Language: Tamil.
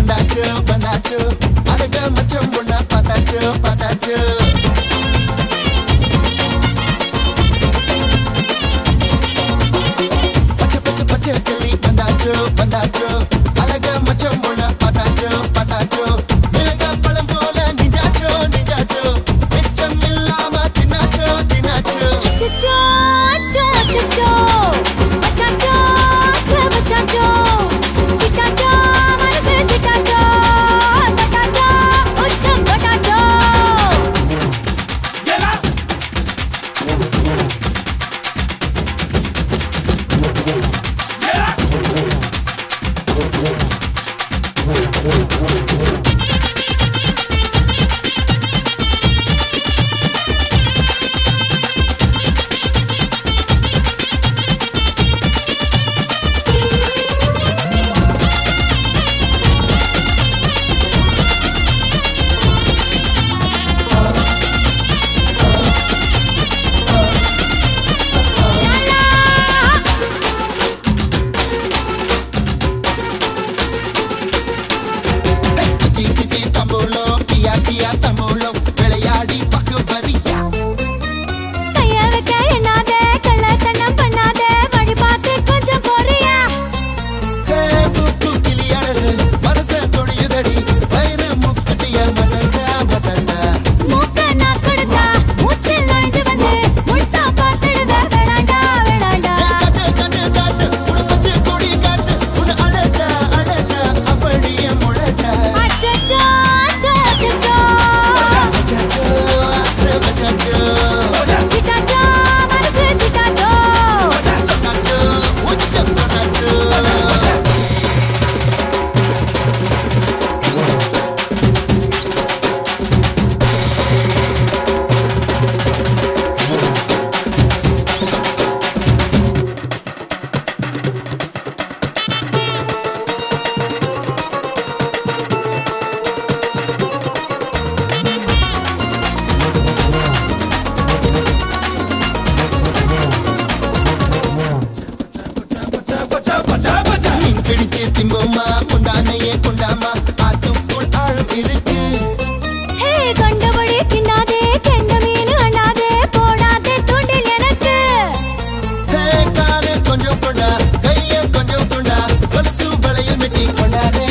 வந்தாச்சு வந்தாச்சு அழக மச்சம் பொண்ண பார்த்தாச்சு பார்த்தாச்சு பச்சை பச்சை பச்சை கிளி வந்தாச்சு வந்தாச்சு அழக மச்சம் பொண்ண பார்த்தாச்சு பார்த்தாச்சு மிளக பழம் போல நிஜாச்சோ நிஜாச்சோ மிச்சம் இல்லாம தின்னாச்சோ தின்னாச்சு அச்சச்சோ அச்சோ அச்சச்சோ பச்சாச்சோ சே பச்சாச்சோ சிட்டாச்சோ மனசே சிட்டாச்சோ பட்டாச்சோ உச்சம் பட்டாச்சோ ஜெலா கொஞ்சம் கொண்டா கைய கொஞ்சம் கொண்டா கொலுசு வளையல் மெட்டி கொண்டாதே